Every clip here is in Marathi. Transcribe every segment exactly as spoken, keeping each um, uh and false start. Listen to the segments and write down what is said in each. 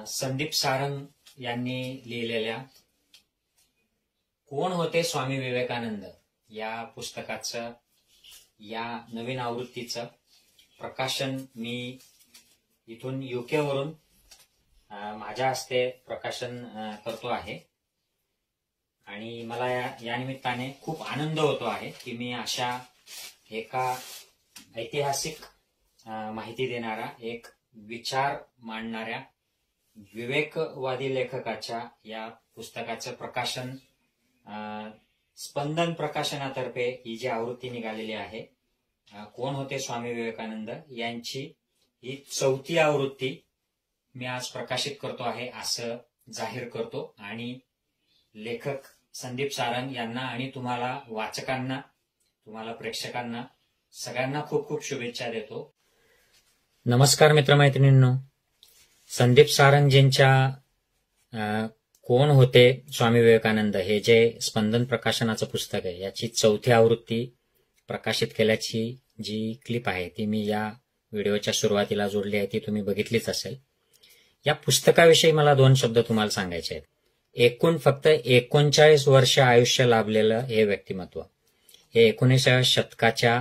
संदीप सारंग यांनी लिहिलेल्या कोण होते स्वामी विवेकानंद या पुस्तकाचं या नवीन आवृत्तीचं प्रकाशन मी इथून युके वरून माझ्या हस्ते प्रकाशन करतो आहे आणि मला या निमित्ताने खूप आनंद होतो आहे की मी अशा एका ऐतिहासिक माहिती देणारा एक विचार मांडणाऱ्या विवेकवादी लेखकाच्या या पुस्तकाचं प्रकाशन स्पंदन प्रकाशनातर्फे ही जी आवृत्ती निघालेली आहे कोण होते स्वामी विवेकानंद यांची ही चौथी आवृत्ती मी आज प्रकाशित करतो आहे असं जाहीर करतो आणि लेखक संदीप सारंग यांना आणि तुम्हाला वाचकांना तुम्हाला प्रेक्षकांना सगळ्यांना खूप खूप शुभेच्छा देतो। नमस्कार मित्रमैत्रिणींनो, संदीप सारंगजींच्या कोण होते स्वामी विवेकानंद हे जे स्पंदन प्रकाशनाचं पुस्तक आहे याची चौथी आवृत्ती प्रकाशित केल्याची जी क्लिप आहे ती मी या व्हिडिओच्या सुरुवातीला जोडली आहे, ती तुम्ही बघितलीच असेल। या पुस्तकाविषयी मला दोन शब्द तुम्हाला सांगायचे आहेत। एकूण फक्त एकोणचाळीस वर्ष आयुष्य लाभलेलं हे व्यक्तिमत्व हे एकोणीसाव्या शतकाच्या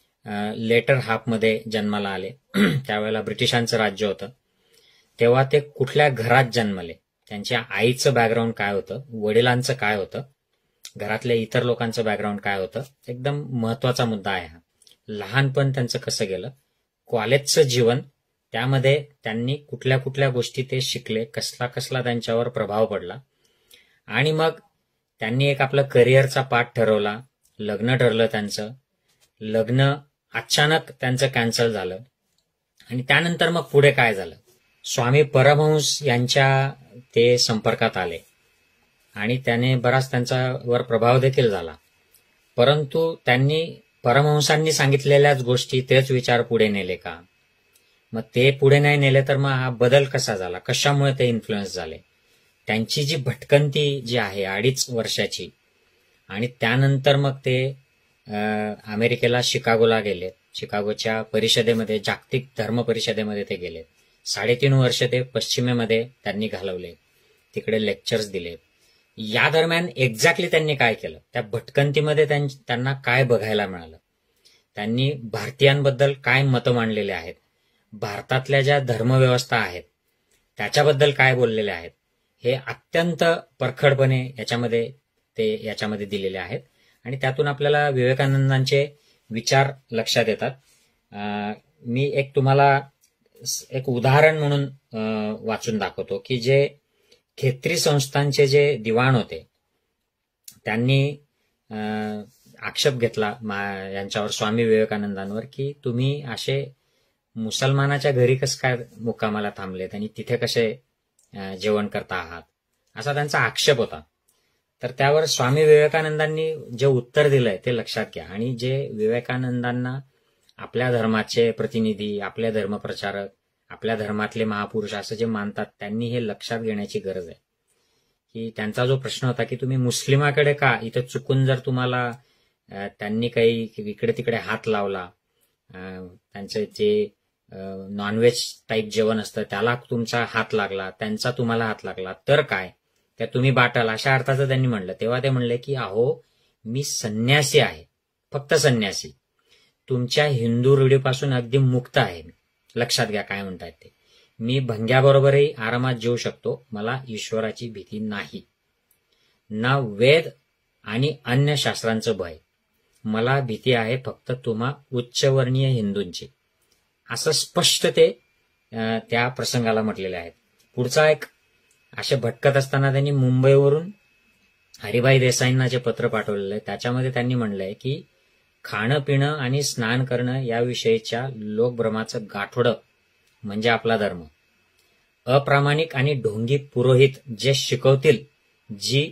लेटर हाफमध्ये जन्माला आले। त्यावेळेला ब्रिटिशांचं राज्य होतं, तेव्हा ते कुठल्या घरात जन्मले, त्यांच्या आईचं बॅकग्राऊंड काय होतं, वडिलांचं काय होतं, घरातल्या इतर लोकांचं बॅकग्राऊंड काय होतं, एकदम महत्वाचा मुद्दा आहे हा। लहानपण त्यांचं कसं गेलं, कॉलेजचं जीवन, त्यामध्ये त्यांनी कुठल्या कुठल्या गोष्टी ते शिकले, कसला कसला त्यांच्यावर प्रभाव पडला आणि मग त्यांनी एक आपलं करिअरचा पाठ ठरवला, लग्न ठरलं त्यांचं, लग्न अचानक त्यांचं कॅन्सल झालं आणि त्यानंतर मग पुढे काय झालं, स्वामी परमहंस यांच्या ते संपर्कात आले आणि त्याने बराच त्यांच्यावर प्रभाव देखील झाला, परंतु त्यांनी परमहंसांनी सांगितलेल्याच गोष्टी तेच विचार पुढे नेले का, मग ते पुढे नाही नेले तर मग हा बदल कसा झाला, कशामुळे ते इन्फ्लुएन्स झाले, त्यांची जी भटकंती जी आहे अडीच वर्षाची आणि त्यानंतर मग ते अमेरिकेला शिकागोला गेले, शिकागोच्या परिषदेमध्ये जागतिक धर्म परिषदेमध्ये ते गेले, साडेतीन वर्ष ते पश्चिमेमध्ये त्यांनी घालवले, तिकडे लेक्चर्स दिले। या दरम्यान एक्झॅक्टली त्यांनी काय केलं, त्या भटकंतीमध्ये त्यांना काय बघायला मिळालं, त्यांनी भारतीयांबद्दल काय मतं मांडलेले आहेत, भारतातल्या ज्या धर्मव्यवस्था आहेत त्याच्याबद्दल काय बोललेले आहेत, हे अत्यंत परखडपणे याच्यामध्ये ते याच्यामध्ये दिलेले आहेत आणि त्यातून आपल्याला विवेकानंदांचे विचार लक्षात येतात। मी एक तुम्हाला एक उदाहरण म्हणून वाचून दाखवतो की जे खेत्री संस्थांचे जे दिवाण होते त्यांनी आक्षेप घेतला यांच्यावर, स्वामी विवेकानंदांवर, की तुम्ही असे मुसलमानाच्या घरी कसं काय मुक्कामाला थांबलेत आणि तिथे कसे जेवण करता आहात, असा त्यांचा आक्षेप होता। तर त्यावर स्वामी विवेकानंदांनी जे उत्तर दिलंय ते लक्षात घ्या आणि जे विवेकानंदांना आपल्या धर्माचे प्रतिनिधी, आपले धर्मप्रचारक, आपल्या धर्मातले महापुरुष असं जे मानतात त्यांनी हे लक्षात घेण्याची गरज आहे की त्यांचा जो प्रश्न होता की तुम्ही मुस्लिमाकडे का, इथं चुकून जर तुम्हाला त्यांनी काही इकडे तिकडे हात लावला, त्यांचं जे नॉनव्हेज टाईप जेवण असतं त्याला तुमचा हात लागला, त्यांचा तुम्हाला हात लागला तर काय, त्या तुम्ही बाटाल, अशा अर्थाचं त्यांनी म्हणलं। तेव्हा ते म्हणले की अहो मी संन्यासी आहे, फक्त संन्यासी, तुमच्या हिंदू रूढीपासून अगदी मुक्त आहे, लक्षात घ्या काय म्हणतायत ते, मी भंग्याबरोबरही आरामात जेवू शकतो, मला ईश्वराची भीती नाही, ना वेद आणि अन्य शास्त्रांचं भय, मला भीती आहे फक्त तुम्हा उच्चवर्णीय हिंदूंची, असं स्पष्ट ते त्या प्रसंगाला म्हटलेले आहेत। पुढचा एक, असे भटकत असताना त्यांनी मुंबईवरून हरिभाई देसाईंना जे पत्र पाठवलेलं आहे त्याच्यामध्ये त्यांनी म्हणलंय की खाणं पिणं आणि स्नान करणं याविषयीच्या लोकभ्रमाचं गाठोडं म्हणजे आपला धर्म, अप्रामाणिक आणि ढोंगी पुरोहित जे शिकवतील, जी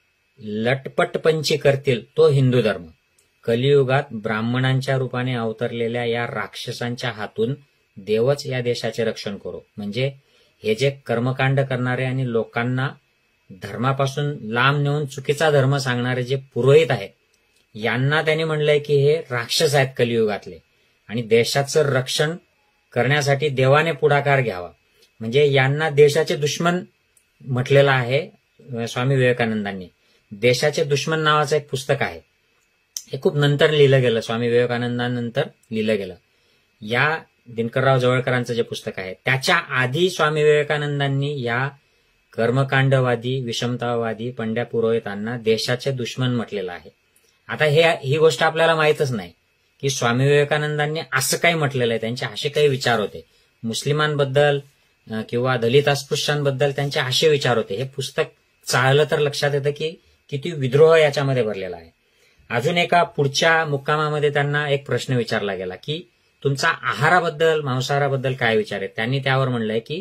लटपटपंची करतील तो हिंदू धर्म, कलियुगात ब्राह्मणांच्या रूपाने अवतरलेल्या या राक्षसांच्या हातून देवच या देशाचे रक्षण करो। म्हणजे हे जे कर्मकांड करणारे आणि लोकांना धर्मापासून लांब नेऊन चुकीचा धर्म सांगणारे जे पुरोहित आहेत यांना त्यांनी म्हणलंय की हे राक्षस आहेत कलियुगातले आणि देशाचं रक्षण करण्यासाठी देवाने पुढाकार घ्यावा, म्हणजे यांना देशाचे दुश्मन म्हटलेलं आहे स्वामी विवेकानंदांनी. देशाचे दुश्मन नावाचं एक पुस्तक आहे, हे खूप नंतर लिहिलं गेलं, स्वामी विवेकानंदानंतर लिहिलं गेलं. या दिनकरराव जवळकरांचं जे पुस्तक आहे त्याच्या आधी स्वामी विवेकानंदांनी या कर्मकांडवादी, विषमतावादी पंड्या पुरोहितांना देशाचे दुश्मन म्हटलेलं आहे. आता हे ही गोष्ट आपल्याला माहीतच नाही की स्वामी विवेकानंदांनी असं काही म्हटलेलं आहे, त्यांचे असे काही विचार होते मुस्लिमांबद्दल किंवा दलित अस्पृश्यांबद्दल, त्यांचे असे विचार होते. हे पुस्तक चाळलं तर लक्षात येतं की किती विद्रोह याच्यामध्ये भरलेला आहे. अजून एका पुढच्या मुक्कामामध्ये त्यांना एक प्रश्न विचारला गेला की तुमचा आहाराबद्दल, मांसाहाराबद्दल काय विचार आहे. त्यांनी त्यावर म्हणलंय की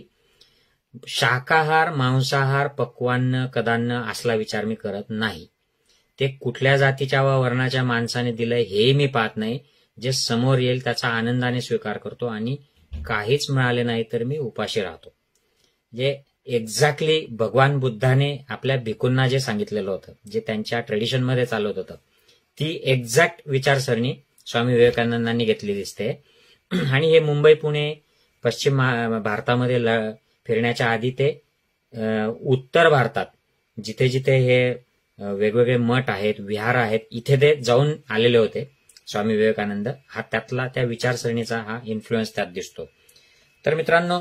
शाकाहार, मांसाहार, पक्वान्न, कदान्न असला विचार मी करत नाही. ते कुठल्या जातीच्या व वर्णाच्या माणसाने दिलंय हेही मी पाहत नाही. जे समोर येईल त्याचा आनंदाने स्वीकार करतो आणि काहीच मिळाले नाही तर मी उपाशी राहतो. जे एक्झॅक्टली भगवान बुद्धाने आपल्या भिक्खूंना जे सांगितलेलं होतं, जे त्यांच्या ट्रेडिशनमध्ये चालत होतं, ती एक्झॅक्ट विचारसरणी स्वामी विवेकानंदांनी घेतली दिसते. आणि हे मुंबई, पुणे, पश्चिम भारतामध्ये फिरण्याच्या आधी ते उत्तर भारतात जिथे जिथे हे वेगवेगळे मठ आहेत, विहार आहेत, इथे ते जाऊन आलेले होते स्वामी विवेकानंद. हा त्यातला त्या विचारसरणीचा हा इन्फ्लुएन्स त्यात दिसतो. तर मित्रांनो,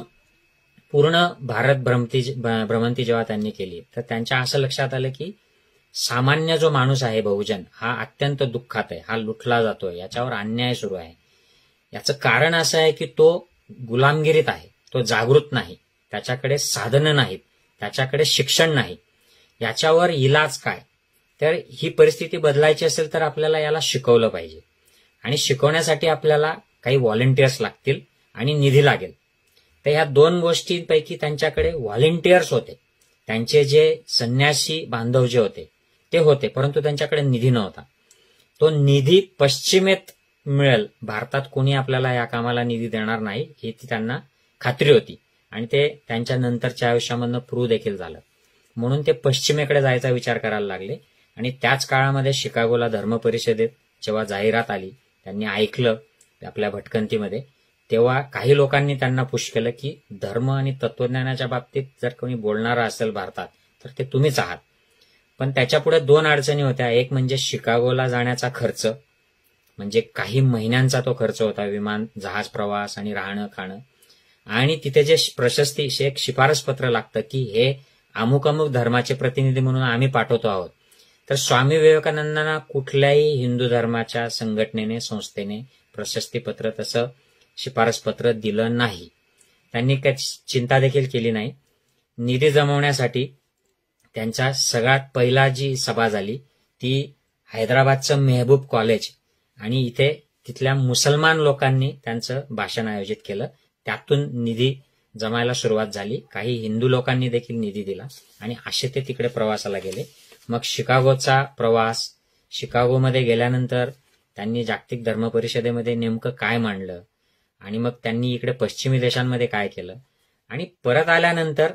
पूर्ण भारत भ्रमंती भ्रमंती जेव्हा त्यांनी केली तर त्यांच्या असं लक्षात आलं की सामान्य जो माणूस आहे, बहुजन, हा अत्यंत दुःखात आहे, हा लुटला जातोय, याच्यावर अन्याय सुरू आहे. याचं कारण असं आहे की तो गुलामगिरीत आहे, तो जागृत नाही, त्याच्याकडे साधनं नाहीत, त्याच्याकडे शिक्षण नाही. याच्यावर इलाज काय? तर ही परिस्थिती बदलायची असेल तर आपल्याला याला शिकवलं पाहिजे आणि शिकवण्यासाठी आपल्याला काही व्हॉलेंटियर्स लागतील आणि निधी लागेल. तर ह्या दोन गोष्टींपैकी त्यांच्याकडे व्हॉलेंटियर्स होते, त्यांचे जे संन्यासी बांधव जे होते ते होते, परंतु त्यांच्याकडे निधी नव्हता. तो निधी पश्चिमेत मिळेल, भारतात कोणी आपल्याला या कामाला निधी देणार नाही ही ती त्यांना खात्री होती आणि ते त्यांच्या नंतरच्या आयुष्यामधनं प्रूव्ह देखील झालं. म्हणून ते पश्चिमेकडे जायचा विचार करायला लागले. आणि त्याच काळामध्ये शिकागोला धर्म परिषदेत जेव्हा जाहिरात आली, त्यांनी ऐकलं आपल्या भटकंतीमध्ये, तेव्हा काही लोकांनी त्यांना पुश केलं की धर्म आणि तत्वज्ञानाच्या बाबतीत जर कोणी बोलणारा असेल भारतात तर ते तुम्हीच आहात. पण त्याच्यापुढे दोन अडचणी होत्या. एक म्हणजे शिकागोला जाण्याचा खर्च, म्हणजे काही महिन्यांचा तो खर्च होता, विमान, जहाज प्रवास आणि राहणं खाणं. आणि तिथे जे प्रशस्ती, एक शिफारस पत्र लागतं की हे अमुक अमुक धर्माचे प्रतिनिधी म्हणून आम्ही पाठवतो आहोत. तर स्वामी विवेकानंदांना कुठल्याही हिंदू धर्माच्या संघटनेने, संस्थेने प्रशस्तीपत्र, तसं शिफारसपत्र दिलं नाही. त्यांनी काही चिंता देखील केली नाही. निधी जमवण्यासाठी त्यांचा सगळ्यात पहिला जी सभा झाली ती हैदराबादचं मेहबूब कॉलेज आणि इथे तिथल्या मुसलमान लोकांनी त्यांचं भाषण आयोजित केलं. त्यातून निधी जमायला सुरुवात झाली. काही हिंदू लोकांनी देखील निधी दिला आणि असे ते तिकडे प्रवासाला गेले. मग शिकागोचा प्रवास, शिकागोमध्ये गेल्यानंतर त्यांनी जागतिक धर्म परिषदेमध्ये नेमकं काय मांडलं आणि मग त्यांनी इकडे पश्चिमी देशांमध्ये काय केलं आणि परत आल्यानंतर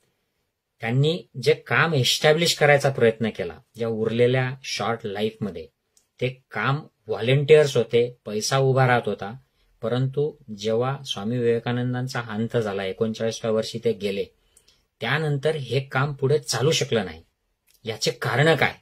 त्यांनी जे काम एस्टॅब्लिश करायचा प्रयत्न केला ज्या उरलेल्या शॉर्ट लाईफमध्ये, ते काम व्हॉलेंटियर्स होते, पैसा उभा राहत होता. परंतु जेव्हा स्वामी विवेकानंदांचा अंत झाला, एकोणचाळीसव्या वर्षी ते गेले, त्यानंतर हे काम पुढे चालू शकलं नाही. याचे कारण काय?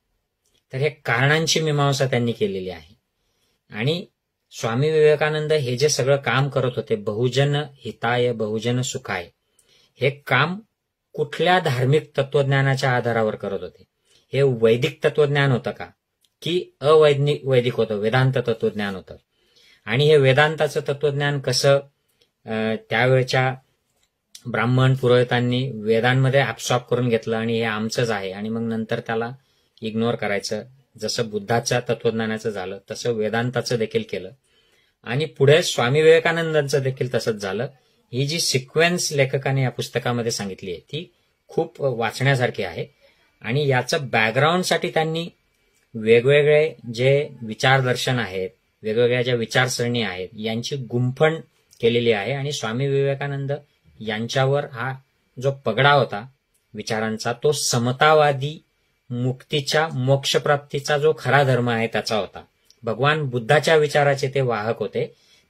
तर हे कारणांची मीमांसा त्यांनी केलेली आहे. आणि स्वामी विवेकानंद हे जे सगळं काम करत होते, बहुजन हिताय बहुजन सुखाय, हे काम कुठल्या धार्मिक तत्वज्ञानाच्या आधारावर करत होते? हे वैदिक तत्वज्ञान होतं का की अवैज्ञिक वैदिक होतं, वेदांत तत्वज्ञान होतं? आणि हे वेदांताचं तत्वज्ञान कसं त्यावेळच्या ब्राह्मण पुरोहितांनी वेदांमध्ये ऍब्सॉर्ब करून घेतलं आणि हे आमचंच आहे आणि मग नंतर त्याला इग्नोर करायचं. जसं बुद्धाच्या तत्वज्ञानाचं झालं तसं वेदांताचं देखील केलं आणि पुढे स्वामी विवेकानंदांचं देखील तसंच झालं. ही जी सिक्वेन्स लेखकाने या पुस्तकामध्ये सांगितली आहे ती खूप वाचण्यासारखी आहे. आणि याचं बॅकग्राऊंडसाठी त्यांनी वेगवेगळे जे विचारदर्शन आहेत, वेगवेगळ्या ज्या विचारसरणी आहेत यांची गुंफण केलेली आहे. आणि स्वामी विवेकानंद यांच्यावर हा जो पगडा होता विचारांचा, तो समतावादी, मुक्तीच्या, मोक्षप्राप्तीचा जो खरा धर्म आहे त्याचा होता. भगवान बुद्धाच्या विचाराचे ते वाहक होते.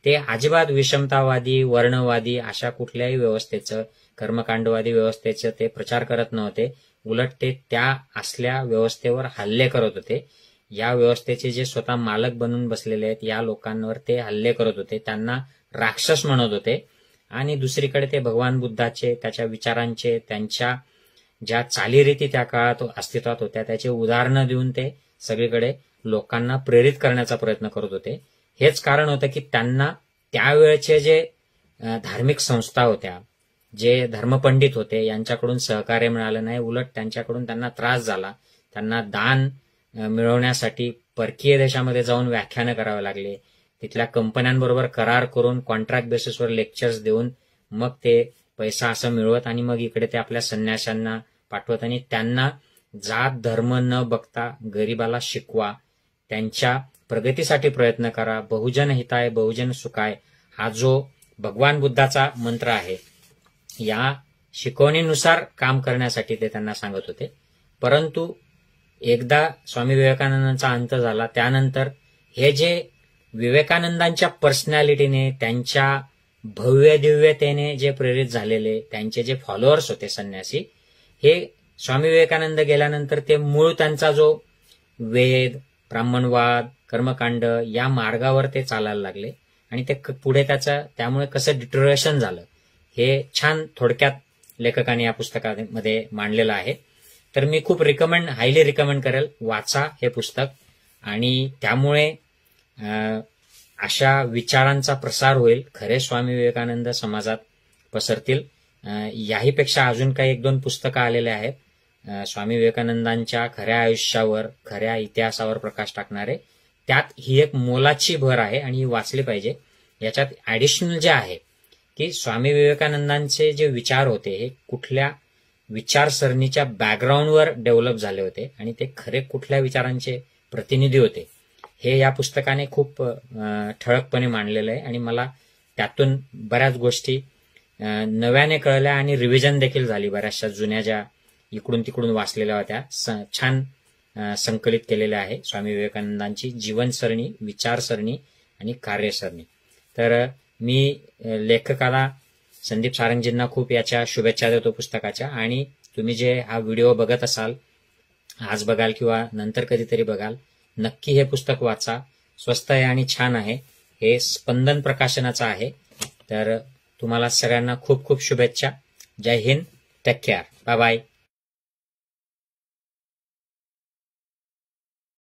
ते अजिबात विषमतावादी, वर्णवादी अशा कुठल्याही व्यवस्थेचं, कर्मकांडवादी व्यवस्थेचं ते प्रचार करत नव्हते. उलट ते त्या असल्या व्यवस्थेवर हल्ले करत होते. या व्यवस्थेचे जे स्वतः मालक बनून बसलेले आहेत या लोकांवर ते हल्ले करत होते, त्यांना राक्षस म्हणत होते. आणि दुसरीकडे ते भगवान बुद्धाचे, त्याच्या विचारांचे, त्यांच्या ज्या चालीरीती त्या काळात अस्तित्वात होत्या त्याचे उदाहरणं देऊन ते सगळीकडे लोकांना प्रेरित करण्याचा प्रयत्न करत होते. हेच कारण होतं की त्यांना त्यावेळचे जे धार्मिक संस्था होत्या, जे धर्मपंडित होते यांच्याकडून सहकार्य मिळालं नाही. उलट त्यांच्याकडून त्यांना त्रास झाला. त्यांना दान मिळवण्यासाठी परकीय देशामध्ये जाऊन व्याख्यानं करावे लागले. तिथल्या कंपन्यांबरोबर करार करून कॉन्ट्रॅक्ट बेसिसवर लेक्चर्स देऊन मग ते पैसा असं मिळवत आणि मग इकडे ते आपल्या संन्याशांना पाठवत आणि त्यांना जात धर्म न बघता गरिबाला शिकवा, त्यांच्या प्रगतीसाठी प्रयत्न करा, बहुजन हिताय बहुजन सुखाय हा जो भगवान बुद्धाचा मंत्र आहे या शिकवणीनुसार काम करण्यासाठी ते त्यांना सांगत होते. परंतु एकदा स्वामी विवेकानंदांचा अंत झाला त्यानंतर हे जे विवेकानंदांच्या पर्सनॅलिटीने, त्यांच्या भव्य दिव्यतेने जे प्रेरित झालेले त्यांचे जे फॉलोअर्स होते संन्यासी, हे स्वामी विवेकानंद गेल्यानंतर ते मूळ त्यांचा जो वेद, ब्राह्मणवाद, कर्मकांड या मार्गावर ते चालायला लागले आणि ते पुढे त्याचं त्यामुळे कसं डिटोरेशन झालं हे छान थोडक्यात लेखकाने या पुस्तकामध्ये मांडलेलं आहे. तर मी खूप रिकमेंड हायली रिकमेंड करेल, वाचा हे पुस्तक. आणि त्यामुळे अशा विचारांचा प्रसार होईल, खरे स्वामी विवेकानंद समाजात पसरतील. याहीपेक्षा अजून काही एक दोन पुस्तकं आलेले आहेत स्वामी विवेकानंदांच्या खऱ्या आयुष्यावर, खऱ्या इतिहासावर प्रकाश टाकणारे. त्यात ही एक मोलाची भर आहे आणि ही वाचली पाहिजे. याच्यात ऍडिशनल जे आहे की स्वामी विवेकानंदांचे जे विचार होते हे कुठल्या विचारसरणीच्या बॅकग्राऊंडवर डेव्हलप झाले होते आणि ते खरे कुठल्या विचारांचे प्रतिनिधी होते हे या पुस्तकाने खूप ठळकपणे मांडलेलं आहे. आणि मला त्यातून बऱ्याच गोष्टी नव्याने कळल्या आणि रिव्हिजन देखील झाली. बऱ्याचशा जुन्या ज्या इकडून तिकडून वाचलेल्या होत्या छान संकलित केलेल्या आहे स्वामी विवेकानंदांची जीवनसरणी, विचारसरणी आणि कार्यसरणी. तर मी लेखकाला संदीप सारंगजींना खूप याच्या शुभेच्छा देतो पुस्तकाच्या. आणि तुम्ही जे हा व्हिडिओ बघत असाल, आज बघाल किंवा नंतर कधीतरी बघाल, नक्की हे पुस्तक वाचा. स्वस्त आहे आणि छान आहे. हे स्पंदन प्रकाशनाचं आहे. तर तुम्हाला सगळ्यांना खूप खूप शुभेच्छा. जय Hind. Take care. Bye bye.